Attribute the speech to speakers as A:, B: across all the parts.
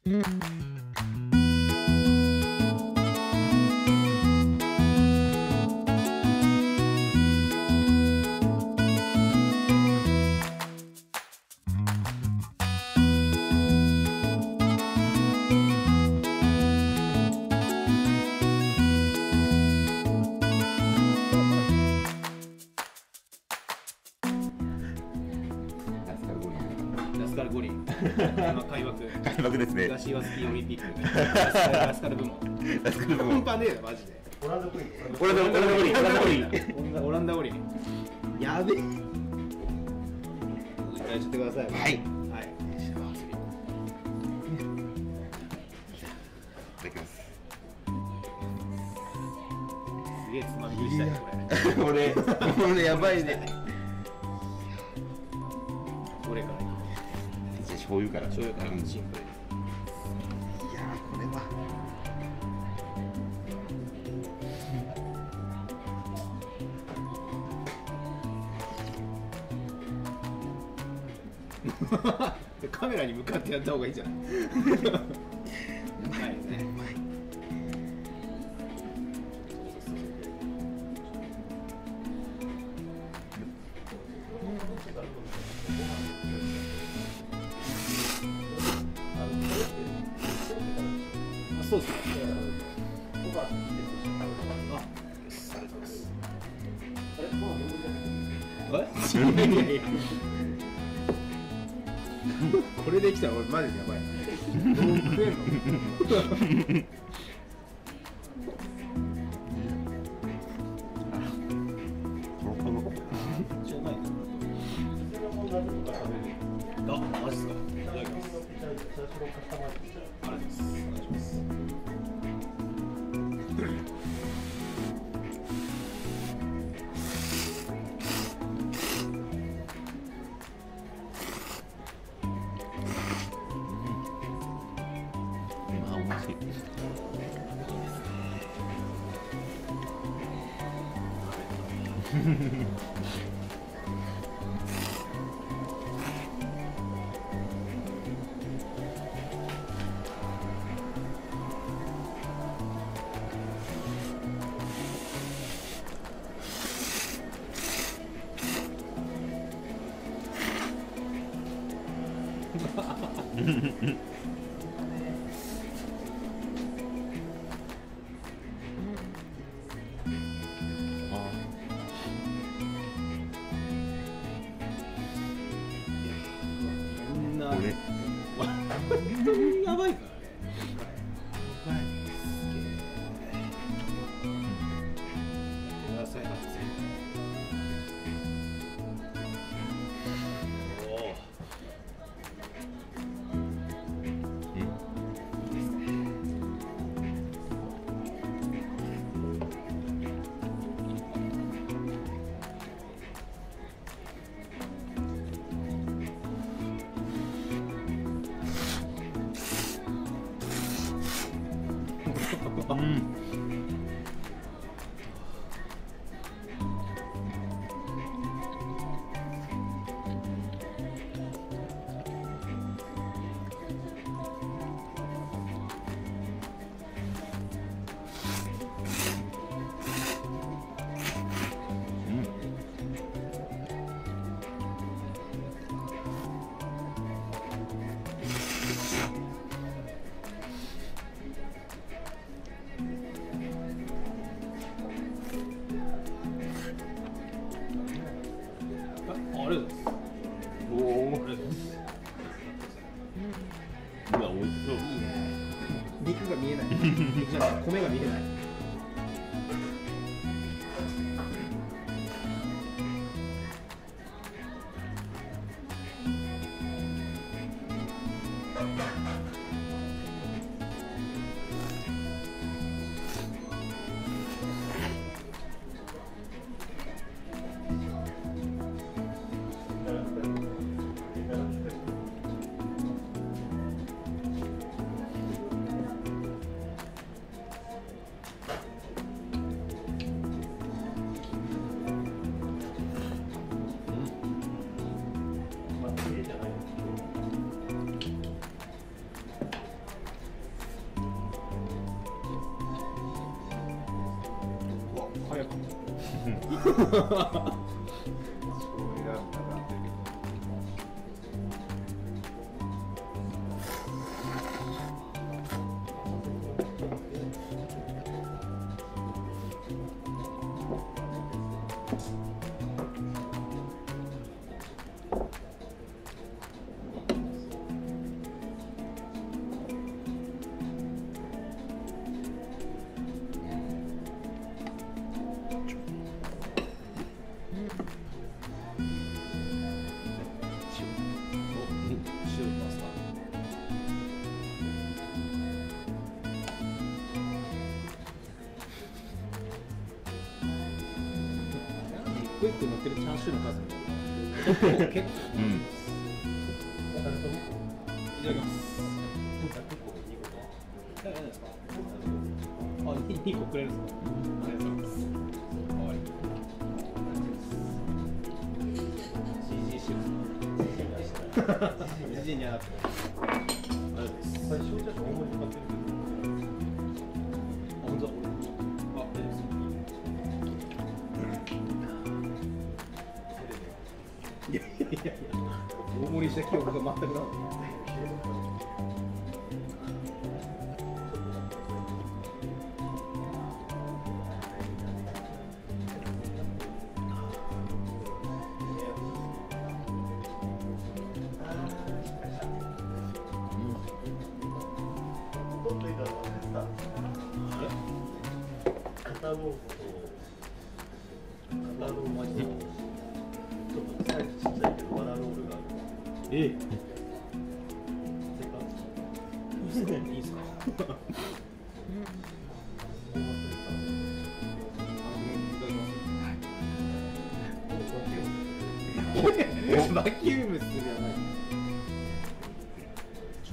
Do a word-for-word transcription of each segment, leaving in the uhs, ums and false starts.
A: ラスカル五輪開幕
B: 開幕ですね。
A: 東岩スキーオリンピックラスカル部門
B: ラスカル部門
A: 本番ねえよマジで。
C: オランダコイン。
B: オランダオランダ五輪オランダ五輪
A: オランダ五輪やべえ。一回ちょってください。
B: はい
A: はい。
B: いただきます。
A: すげえつまみ食いしたいねこれ。
B: これこれやばいね。
A: どれからいい？
B: じゃあ醤油から。
A: 醤油から
B: うん
A: シンプルに。
B: いやーこれは。
A: カメラに向かってやった方がいいんじゃない？はいね。あ、そうですか。あ、ありがとうございます。え？いやいやこれできたら俺マジでやばい。どう食えんの？しょうがないな。あ、マジっすか。いただきます。ありがとうございます。お願いします。
B: あ、おいしい。
A: こんな
B: これ
A: 本当にやばいからね。やばい。すげえ。野菜がついてる。おお。
B: え
A: いいですね。
B: うん。
A: ありがとうございます。おお。ありがとうございます。
B: うわ、美味しそう。
A: いいね。肉が見えない。肉じゃない、米が見えない。 早かった一個一個乗ってるチャーシューの数結構結構
B: うん。
A: いただきますあ、にこくれるんですかありがとうございますかわいい シージー しよう シージー にはなくてありがとうございます最初じゃ大盛り使ってるけどあ、ほんとだあ、大丈夫ですいやいやいやいや、大盛りした記憶が全くなかった。
C: カタログとカタログマジでちょっとサイズちっちゃいけどワラロールがある。
A: ええ。いいですか。バキュームするやばい。超。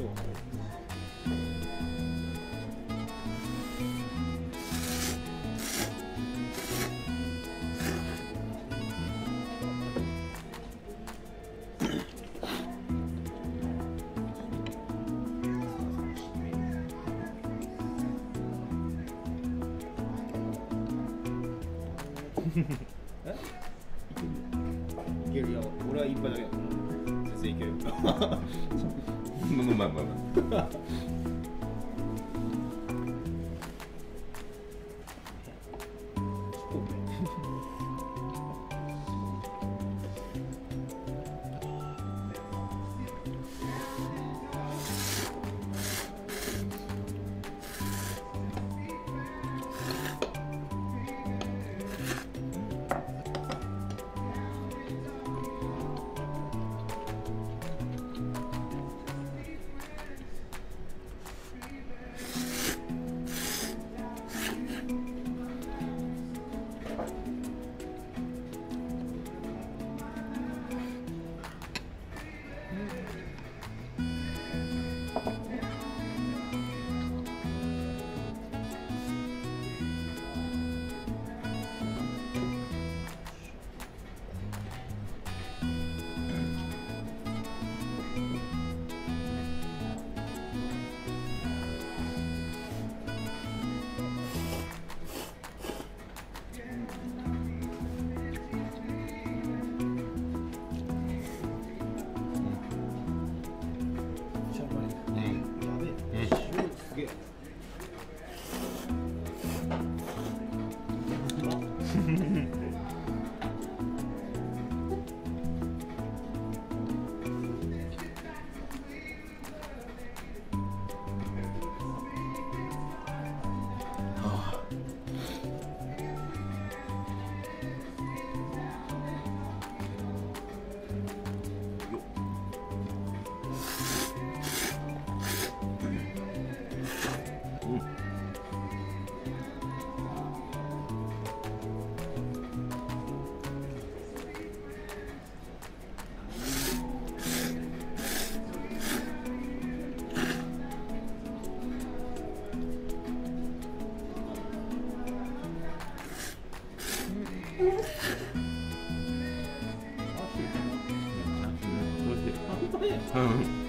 A: え？いけるよ。俺は一杯だけだから。先生いける。
B: まあまあまあまあ。うん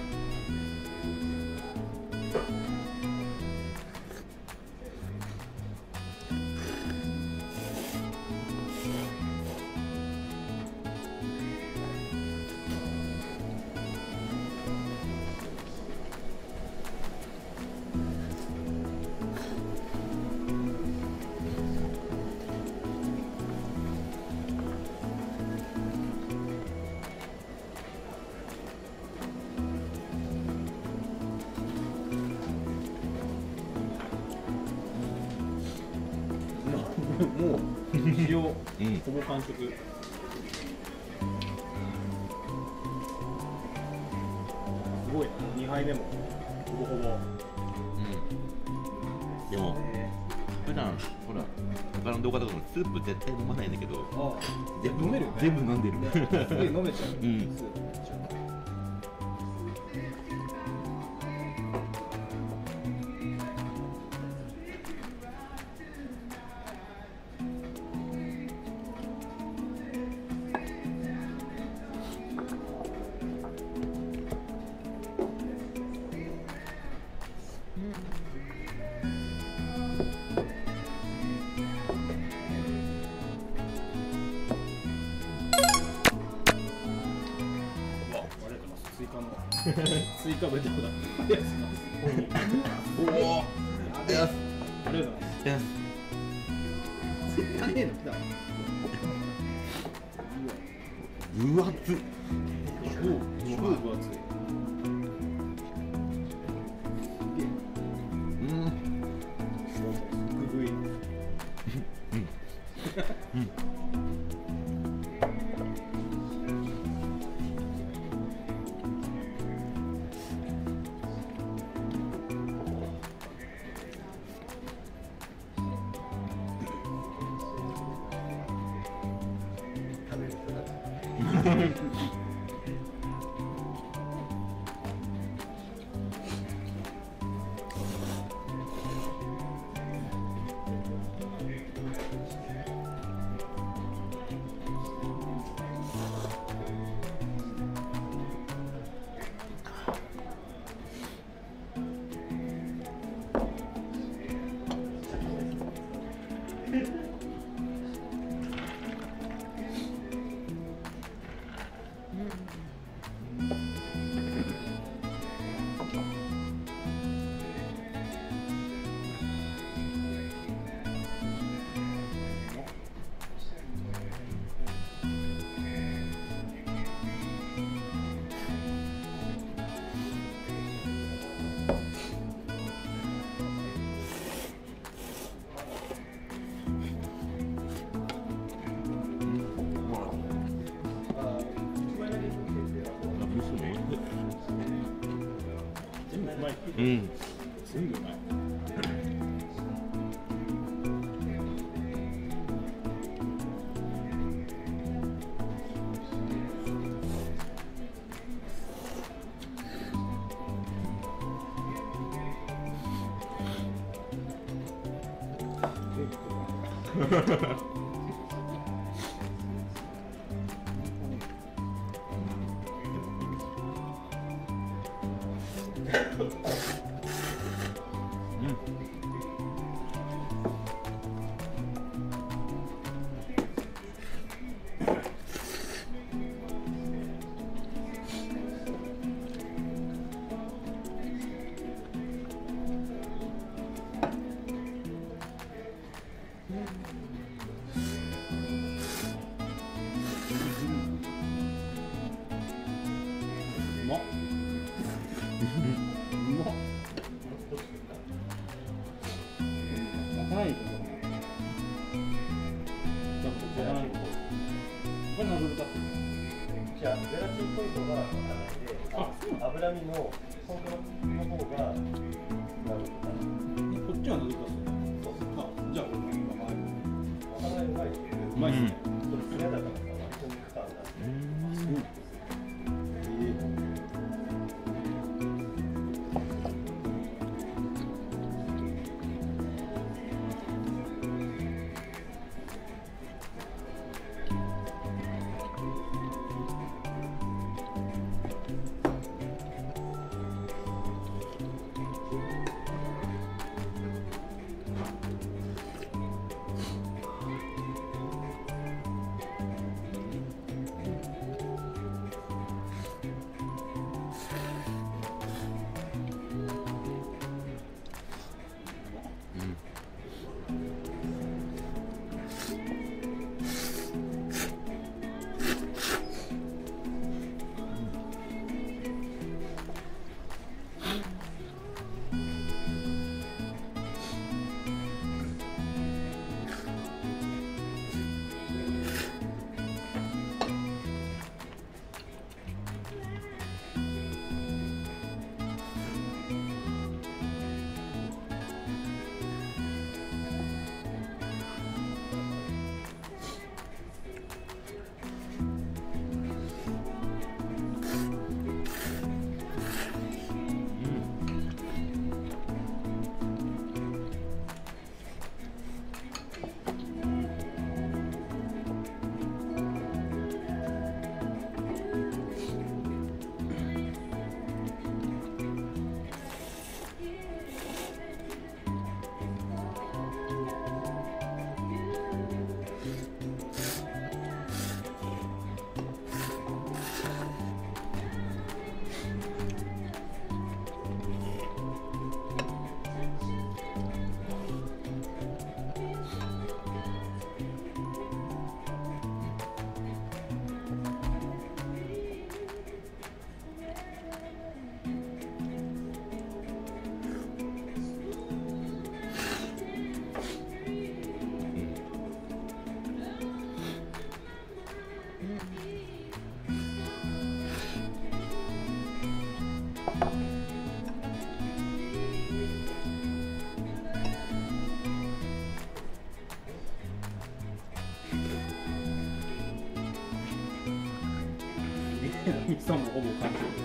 A: もう塩、
B: うん
A: ほぼ完食。すごいな、にはいめもほぼほぼ。
B: うんでも普段ほら他の動画とかもスープ絶対飲まないんだけど
A: あ
B: 全部
A: 飲めるよね
B: 全部飲んでる
A: すごい飲めちゃう。
B: うん
A: スープめっちゃ追加の追加ベタだ。ありがとうございます。
B: おお
A: やべえ。ありがとうございます。
B: いや
A: 絶対ねえの来た。
B: うわっつ
A: 超超分厚い。
B: うん
A: ググイ。
C: 食べる人たち
A: 全部うまい。
B: うん
A: 全部うまい。うまっ。うまっ。高い。これ何分か。
C: じゃあゼラチンポイントがわからないで、
A: あ、
C: 脂身の本当の方がなる
A: こっちは何分かする。あ、じゃあこれ今前。
C: お互いうまいけど、
A: うまいっすね。
C: それ嫌だからさ、割と肉感が
B: うん
C: こ
A: 味噌もほぼ完食。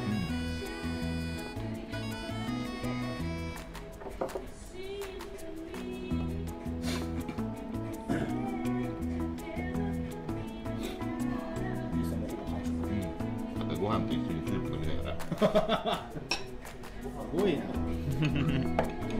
B: ご飯と一緒にスープ飲みながら
A: すごいな。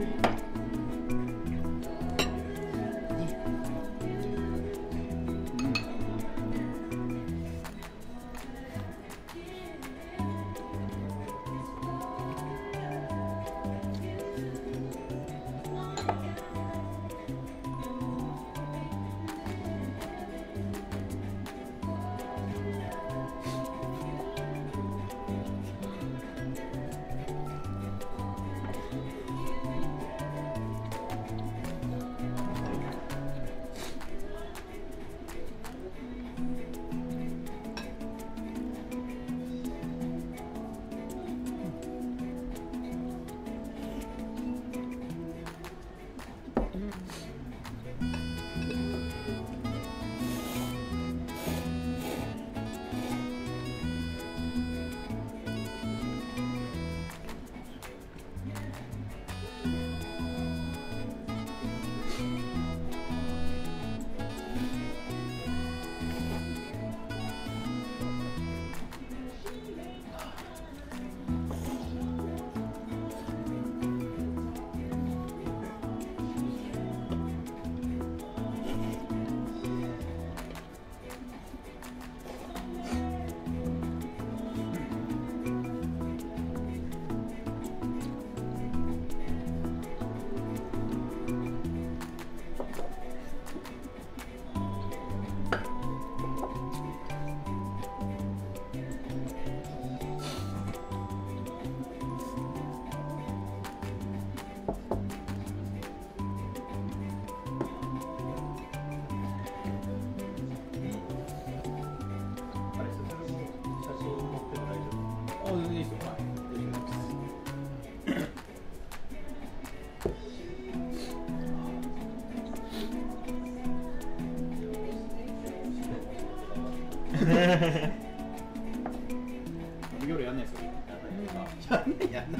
A: 夜やんないですよ。やんないやんない。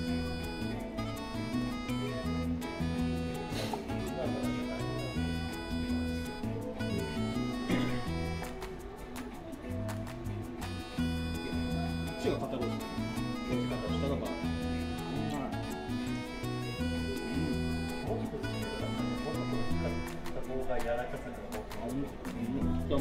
A: 口が硬いです。口が下のが。
C: 方が柔らかさが
A: うん、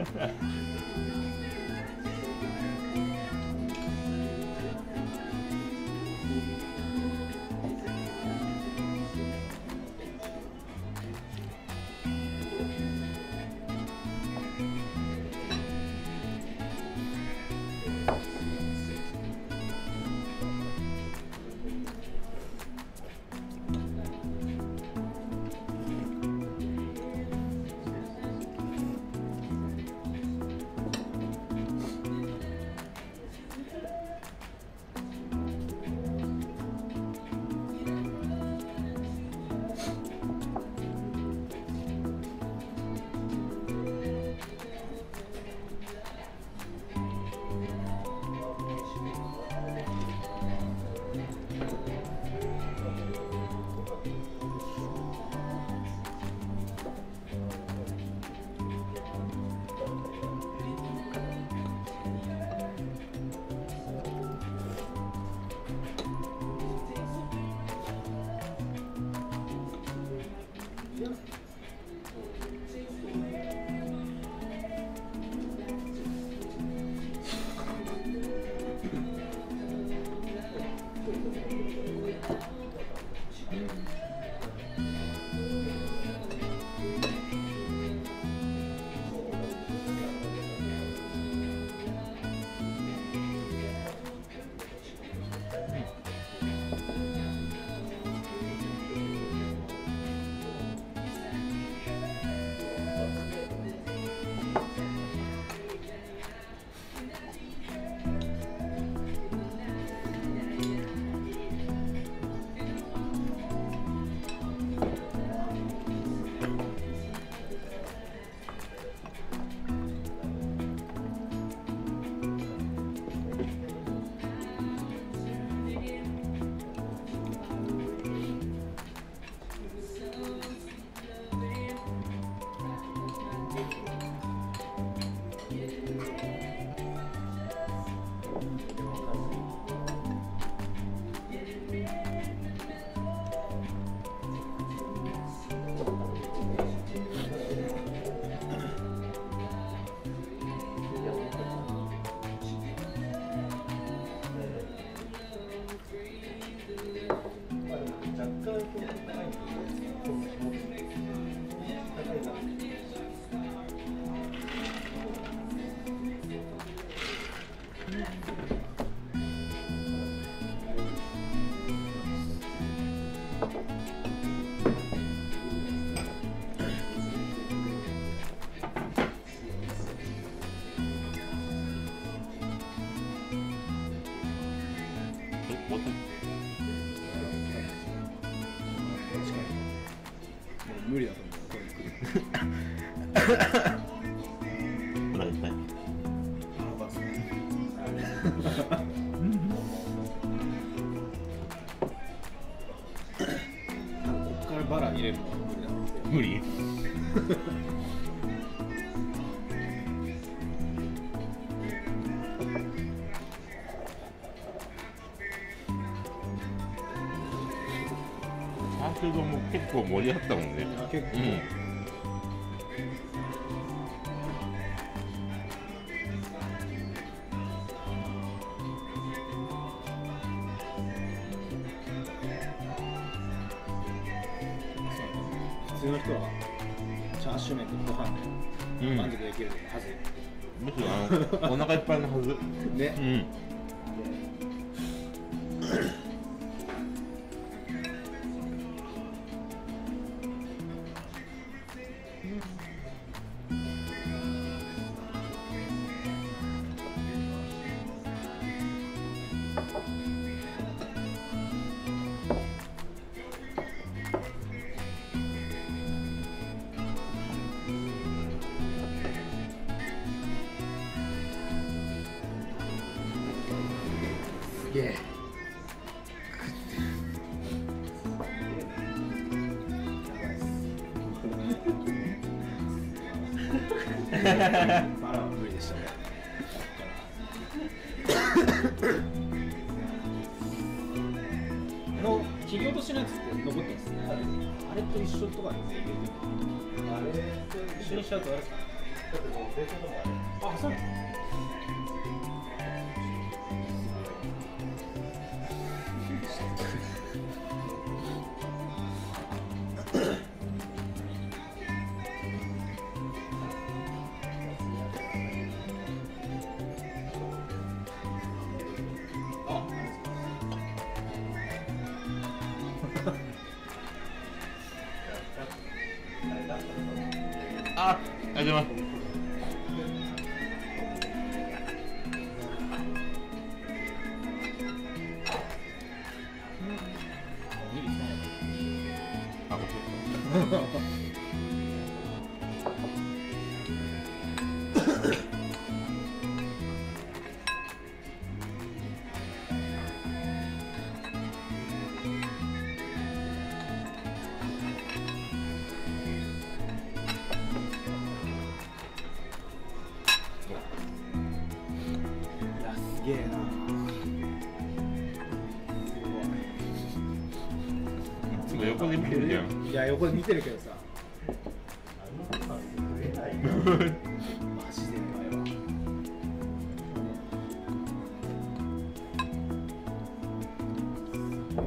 A: 無理だと思う。
B: お腹いっぱい。
A: こっからバラ入れるのは無理だろう。
B: 無理。チャーシュー丼も結構盛り上がったもんね。
A: 結構。
B: うん。
A: 普通の人はチャーシュー麺とご飯で満足できるはず。
B: むしろあのお腹いっぱいのはず。
A: ね。
B: うん。
A: すげえ。バラは無理でしたね。あの切り落としのやつって残ってますね。あれと一緒とかですね。あれと一緒にしちゃうとあれですか。
C: だってもう電車でもあれ
A: あ、そう。
B: あ、ありがとうございます。あ、こっち。
A: いや、すげえな。
B: いつも横で見てるじゃん。
A: いや、横で見てるけどさ。
C: あのパン食えないよ
A: マジでうまいわ。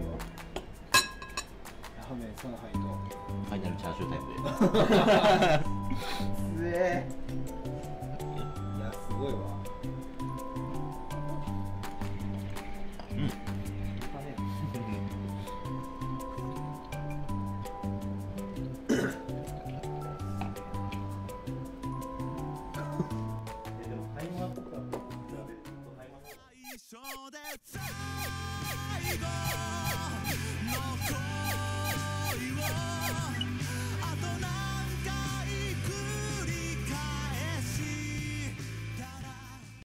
A: ラーメン上海と
B: ファイナルチャーシュータイプで。